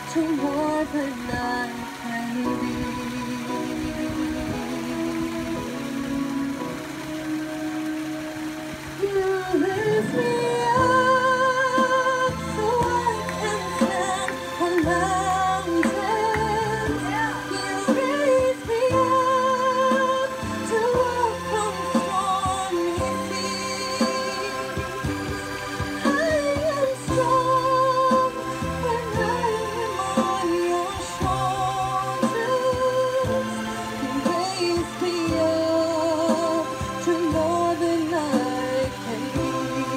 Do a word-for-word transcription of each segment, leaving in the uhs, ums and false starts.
to more than I can be. You lift me up so I can stand on mountains. You raise me up to walk on stormy seas. I am strong when I am on your shoulders. You raise me up to more than I can be.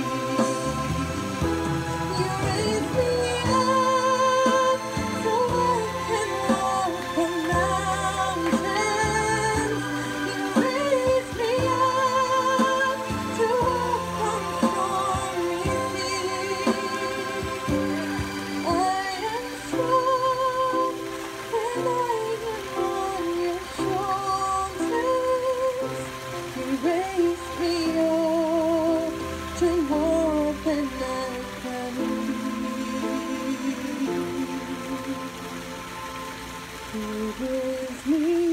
You raise me up so I can walk on mountains. You raise me up to walk on stormy seas. I am strong when I am on your shoulders. You raise me up to more than I can be. You raise me